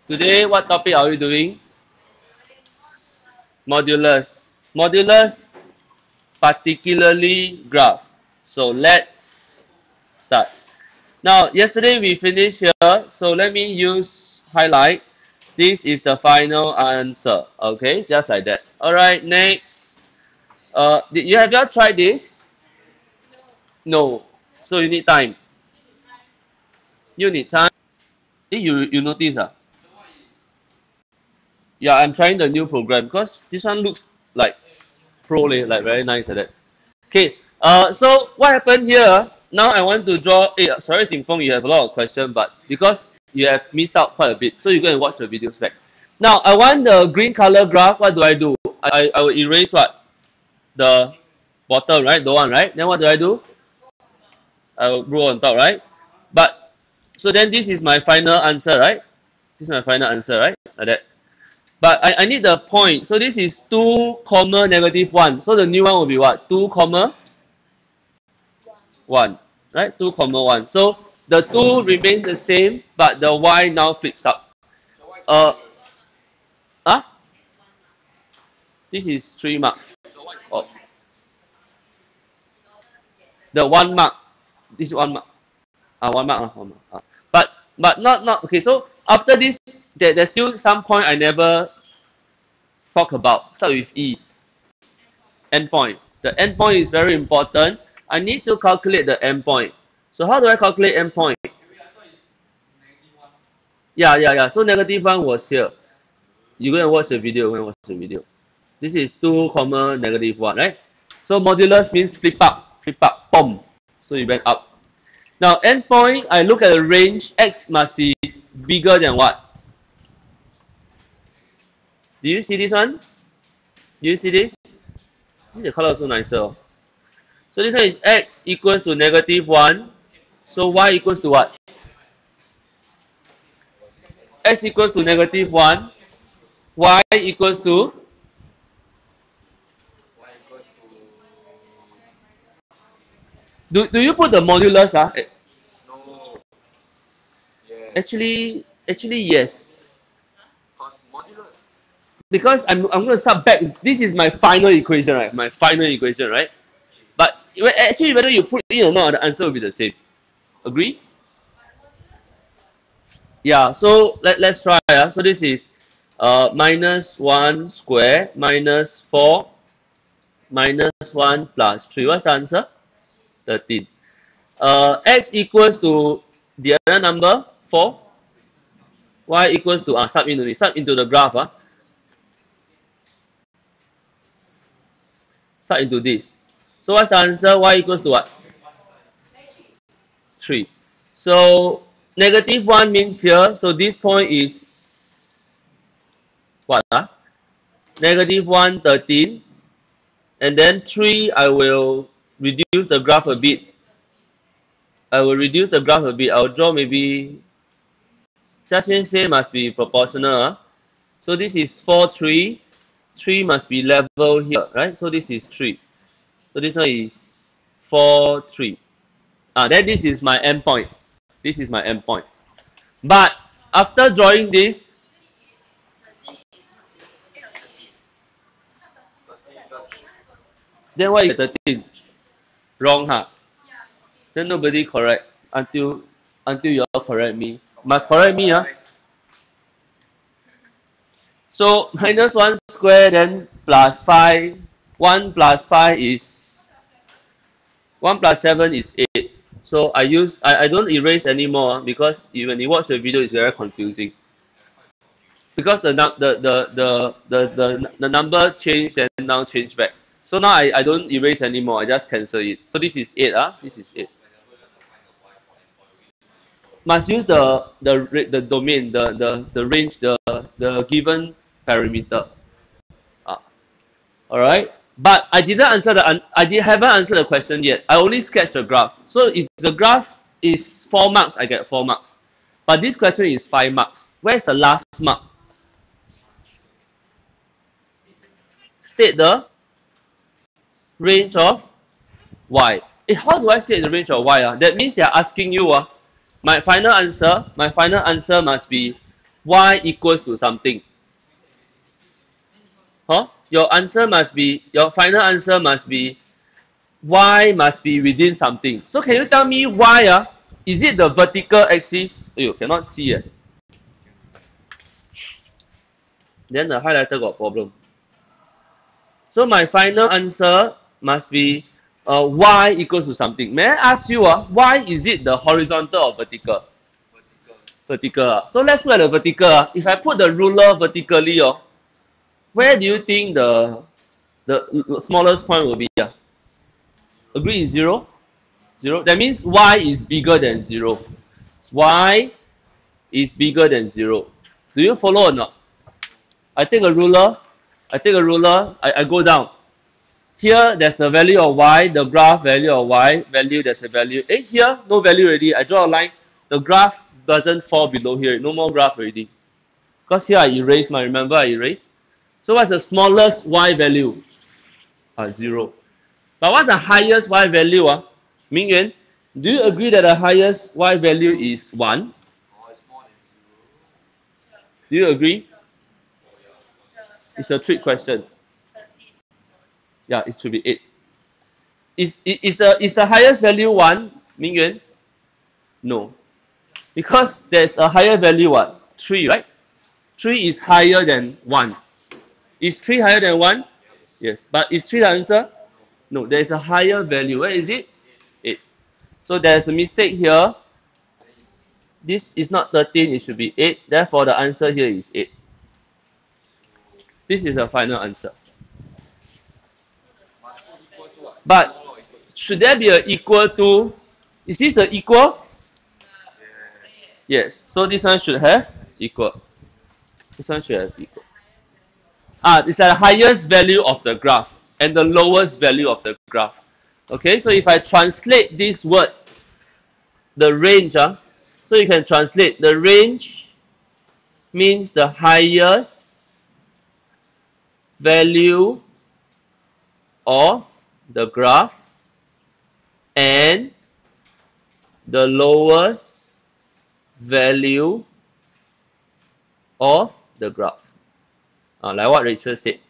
Today, what topic are we doing? Modulus. Modulus, particularly graph. So let's start. Now, yesterday we finished here, so let me use highlight. This is the final answer. Okay, just like that. All right, next. Did you have y'all tried this? No. So you need time. You need time. You notice Yeah, I'm trying the new program because this one looks like pro, like very nice like that. Okay. So what happened here? Now I want to draw. Sorry, Jingfeng, you have a lot of questions, but because you have missed out quite a bit, so you go and watch the videos back. Now I want the green color graph. What do? I will erase what? The bottom, right? The one, right? Then what do? I will draw on top, right? But so then this is my final answer, right? This is my final answer, right? Like that. But I need the point. So this is 2, negative 1. So the new one will be what? 2, 1. Right? 2, 1. So the 2 remains the same, but the y now flips up. Huh? This is 3 marks. Oh. The 1 mark. This is 1 mark. 1 mark. 1 mark. But not okay. So after this, there's still some point I never talk about. Start with E. Endpoint. The endpoint is very important. I need to calculate the endpoint. So how do I calculate endpoint? Yeah. So negative 1 was here. You go and watch the video. This is 2, negative 1, right? So modulus means flip up, boom. So you went up. Now endpoint, I look at the range. X must be bigger than what? Do you see this one? Do you see this? See the color also nicer. So this one is x equals to negative 1. So y equals to what? X equals to negative 1. Y equals to? Do you put the modulus? No. Yes. Actually, yes. Because I'm going to start back. This is my final equation, right? Right? But actually, whether you put in or not, the answer will be the same. Agree? Yeah. So let's try. So this is minus 1 square minus 4 minus 1 plus 3. What's the answer? 13. X equals to the other number 4. Y equals to sub into the graph. Sub into this. So what's the answer? Y equals to what? 3. So negative 1 means here. So this point is what? Negative 1, 13. And then 3, I will reduce the graph a bit. I'll draw maybe. Say must be proportional. So this is 4, 3. 3 must be level here, right? So this is 3. So this one is 4, 3. Then this is my endpoint. But after drawing this, then why is 13? Wrong, huh? Then nobody correct until you all correct me. Must correct me, huh? So minus 1 square then plus 5. 1 plus 5 is 1 plus 7 is 8. So I don't erase anymore because when you watch the video it's very confusing. Because the number changed and now changed back. So now I don't erase anymore, I just cancel it. So this is 8, this is 8. Must use the domain, the range, the given parameter. Alright? But I didn't answer I haven't answered the question yet. I only sketched the graph. So if the graph is 4 marks, I get 4 marks. But this question is 5 marks. Where's the last mark? State the range of y. How do I state the range of y? That means they are asking you, my final answer must be y equals to something. Huh? Your answer must be, your final answer must be y must be within something. So can you tell me y, is it the vertical axis? You cannot see it. Then the highlighter got problem. So my final answer must be y equals to something. May I ask you, why is it the horizontal or vertical? Vertical. So let's look at the vertical. If I put the ruler vertically, where do you think the smallest point will be? Agree is 0? 0. That means y is bigger than 0. Y is bigger than 0. Do you follow or not? I take a ruler, I go down. Here, there's a value of y, the graph value of y, value, there's a value. Here, no value already. I draw a line. The graph doesn't fall below here. No more graph already. Because here I erase, remember I erase. So what's the smallest y value? 0. But what's the highest y value? Mingyuan, do you agree that the highest y value is 1? Do you agree? It's a trick question. Yeah, it should be 8. Is the highest value 1, Mingyuan? No. Because there's a higher value, 3, right? 3 is higher than 1. Is 3 higher than 1? Yes. But is 3 the answer? No, there is a higher value. Where is it? 8. So there's a mistake here. This is not 13, it should be 8. Therefore, the answer here is 8. This is the final answer. But should there be an equal to? Is this an equal? Yes. So this one should have equal. This one should have equal. It's the highest value of the graph and the lowest value of the graph. Okay, so if I translate this word, the range, so you can translate the range means the highest value of the graph and the lowest value of the graph. Like what Rachel said.